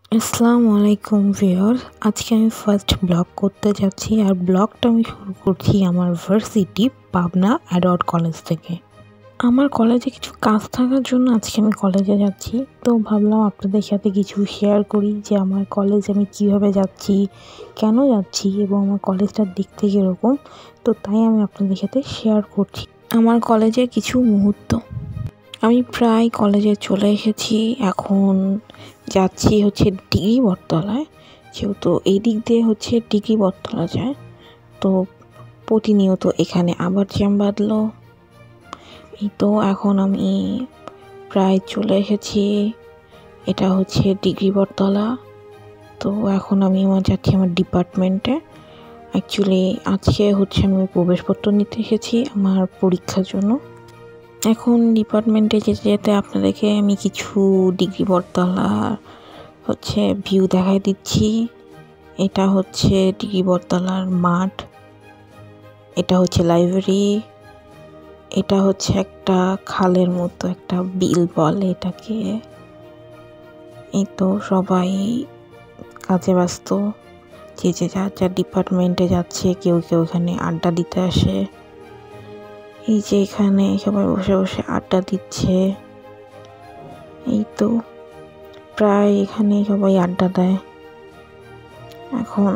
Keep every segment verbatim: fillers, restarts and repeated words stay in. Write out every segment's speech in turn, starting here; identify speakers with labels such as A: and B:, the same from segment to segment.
A: আসসালামু আলাইকুম ভিউয়ার্স, আজকে আমি ফার্স্ট ব্লগ করতে যাচ্ছি। আর ব্লগটা আমি শুরু করছি আমার ভার্সিটি পাবনা অ্যাডওয়ার্ড কলেজ থেকে। আমার কলেজে কিছু কাজ থাকার জন্য আজকে আমি কলেজে যাচ্ছি। তো ভাবলাম আপনাদের সাথে কিছু শেয়ার করি যে আমার কলেজে আমি কিভাবে যাচ্ছি, কেন যাচ্ছি এবং আমার কলেজটা দেখতে কীরকম। তো তাই আমি আপনাদের সাথে শেয়ার করছি আমার কলেজের কিছু মুহূর্ত। আমি প্রায় কলেজে চলে এসেছি, এখন যাচ্ছি হচ্ছে ডিগ্রি বটতলায়। যেহেতু এই দিক দিয়ে হচ্ছে ডিগ্রি বটতলা যায়, তো প্রতিনিয়ত এখানে আবার জ্যাম বাঁধলো। এই তো এখন আমি প্রায় চলে এসেছি, এটা হচ্ছে ডিগ্রি বটতলা। তো এখন আমি আমার যাচ্ছি আমার ডিপার্টমেন্টে। অ্যাকচুয়ালি আজকে হচ্ছে আমি প্রবেশপত্র নিতে এসেছি আমার পরীক্ষার জন্য। এখন ডিপার্টমেন্টে যেতে যেতে আপনাদেরকে আমি কিছু ডিগ্রি বটতলার হচ্ছে ভিউ দেখাই দিচ্ছি। এটা হচ্ছে ডিগ্রি বটতলার মাঠ, এটা হচ্ছে লাইব্রেরি, এটা হচ্ছে একটা খালের মতো একটা বিল বলে এটাকে। এই তো সবাই কাজে ব্যস্ত, যে যে যার যার ডিপার্টমেন্টে যাচ্ছে, কেউ কেউ এখানে আড্ডা দিতে আসে। এই যে এখানে সবাই বসে বসে আড্ডা দিচ্ছে। এই তো প্রায় এখানে সবাই আড্ডা দেয়। এখন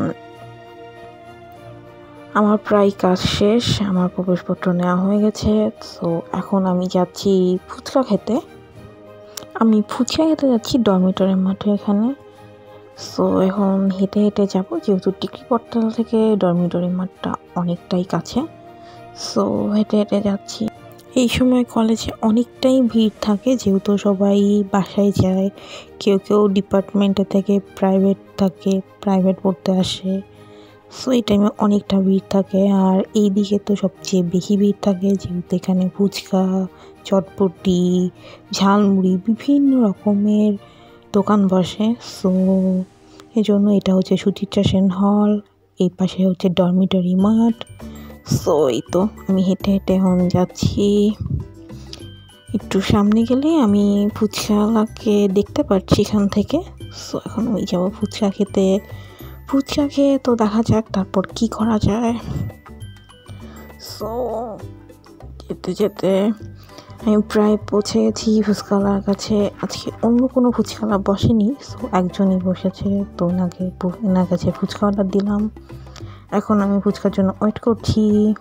A: আমার প্রায় কাজ শেষ, আমার প্রবেশপত্র নেওয়া হয়ে গেছে। তো এখন আমি যাচ্ছি ফুচকা খেতে। আমি ফুচকা খেতে যাচ্ছি ডরমিটরের মাঠে এখানে। সো এখন হেঁটে হেঁটে যাব, যেহেতু ডিগ্রি বটতলা থেকে ডরমিটরি মাঠটা অনেকটাই কাছে। সো হেঁটে হেঁটে যাচ্ছি। এই সময় কলেজে অনেকটাই ভিড় থাকে, যেহেতু সবাই বাসায় যায়, কেউ কেউ ডিপার্টমেন্টে থেকে প্রাইভেট থাকে, প্রাইভেট পড়তে আসে। সো এই টাইমে অনেকটা ভিড় থাকে। আর এই দিকে তো সবচেয়ে বেশি ভিড় থাকে, যেহেতু এখানে ফুচকা, চটপটি, ঝালমুড়ি বিভিন্ন রকমের দোকান বসে। সো এই জন্য এটা হচ্ছে সুচিত্রা সেন হল, এই পাশে হচ্ছে ডরমিটরি মাঠ। সো এই তো আমি হেঁটে হেঁটে এখন যাচ্ছি। একটু সামনে গেলে আমি ফুচকাওয়ালাকে দেখতে পাচ্ছি এখান থেকে। সো এখন আমি যাবো ফুচকা খেতে। ফুচকা খেয়ে তো দেখা যাক তারপর কি করা যায়। সো যেতে যেতে আমি প্রায় পৌঁছে গেছি ফুচকাওয়ালার কাছে। আজকে অন্য কোনো ফুচকাওয়ালা বসেনি, সো একজনই বসেছে। তো ওনাকে ওনার কাছে ফুচকা অর্ডার দিলাম। এখন আমি ফুচকার জন্য ওয়েট করছি।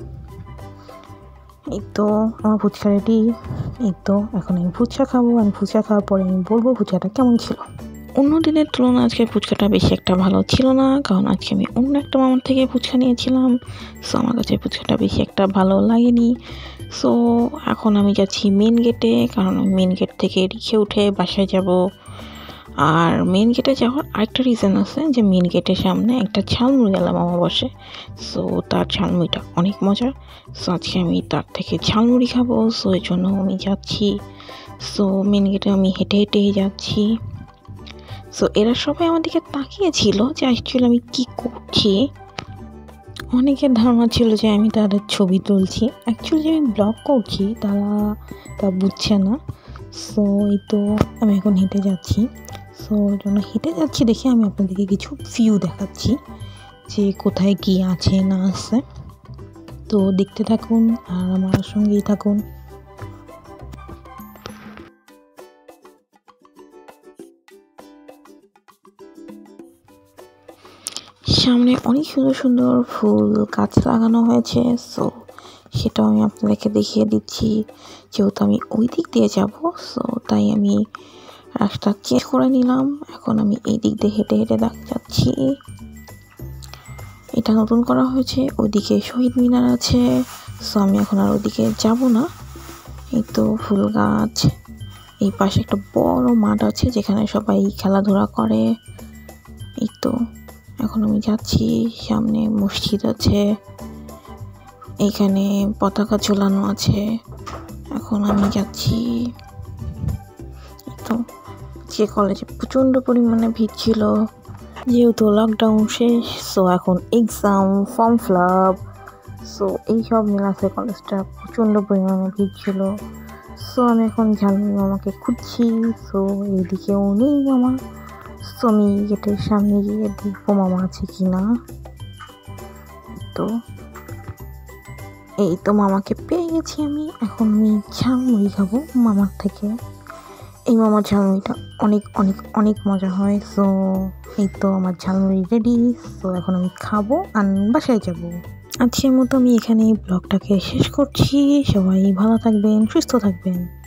A: এই তো আমার ফুচকা রেডি। এই তো এখন আমি ফুচকা খাবো। আমি ফুচকা খাওয়ার পরে আমি বলবো ফুচকাটা কেমন ছিল। অন্য দিনের তুলনায় আজকে ফুচকাটা বেশি একটা ভালো ছিল না, কারণ আজকে আমি অন্য একটা মামার থেকে ফুচকা নিয়েছিলাম। সো আমার কাছে ফুচকাটা বেশি একটা ভালো লাগেনি। সো এখন আমি যাচ্ছি মেন গেটে, কারণ মেন গেট থেকে রিক্সা উঠে বাসায় যাব। আর মেন গেটে যাওয়ার আরেকটা রিজন আছে, যে মেন গেটের সামনে একটা ঝালমুড়িওয়ালা মামা বসে। সো তার ঝালমুড়িটা অনেক মজার। সো আজকে আমি তার থেকে ঝালমুড়ি খাবো। সো এই জন্য আমি যাচ্ছি। সো মেন গেটে আমি হেঁটে হেঁটে যাচ্ছি। সো এরা সবাই আমার দিকে তাকিয়েছিল যে অ্যাকচুয়ালি আমি কী করছি। অনেকের ধারণা ছিল যে আমি তাদের ছবি তুলছি, অ্যাকচুয়ালি আমি ব্লগ করছি, তারা তা বুঝছে না। সো এই তো আমি এখন হেঁটে যাচ্ছি। সো জন্য হেঁটে যাচ্ছি দেখে আমি আপনাদেরকে কিছু ভিউ দেখাচ্ছি, যে কোথায় কী আছে না আছে। তো দেখতে থাকুন আর আমার সঙ্গেই থাকুন। সামনে অনেক সুন্দর সুন্দর ফুল গাছ লাগানো হয়েছে। সো সেটাও আমি আপনাদেরকে দেখিয়ে দিচ্ছি, যেহেতু আমি ওই দিক দিয়ে যাব। সো তাই আমি রাস্তা চেঞ্জ করে নিলাম। এখন আমি এই দিক দিয়ে হেঁটে হেঁটে যাচ্ছি। এটা নতুন করা হয়েছে, ওইদিকে শহীদ মিনার আছে। সো আমি এখন আর ওইদিকে যাব না। এই তো ফুল গাছ, এই পাশে একটা বড় মাঠ আছে যেখানে সবাই খেলাধুলা করে। এই তো এখন আমি যাচ্ছি, সামনে মসজিদ আছে, এখানে পতাকা ঝোলানো আছে। এখন আমি যাচ্ছি। তো যে কলেজে প্রচণ্ড পরিমাণে ভিড় ছিল, যেহেতু লকডাউন শেষ। সো এখন exam, form fill up, so এইসব মিলাতে কলেজটা প্রচণ্ড পরিমাণে ভিড় ছিল। সো আমি এখন ঝালমুড়ি মামাকে খুঁজছি। সো এইদিকেও নেই মামা। সো আমি গেটের সামনে গিয়ে দেখবো মামা আছে কি না। তো এই তো মামাকে পেয়ে গেছি আমি। এখন আমি ঝালমুড়ি খাবো মামার থেকে। এই মামার ঝালমুড়িটা অনেক অনেক অনেক মজা হয়। সো এই তো আমার ঝালমুড়ি রেডি। সো এখন আমি খাবো আর বাসায় যাবো। আজকের মতো আমি এখানে ব্লগটাকে শেষ করছি। সবাই ভালো থাকবেন, সুস্থ থাকবেন।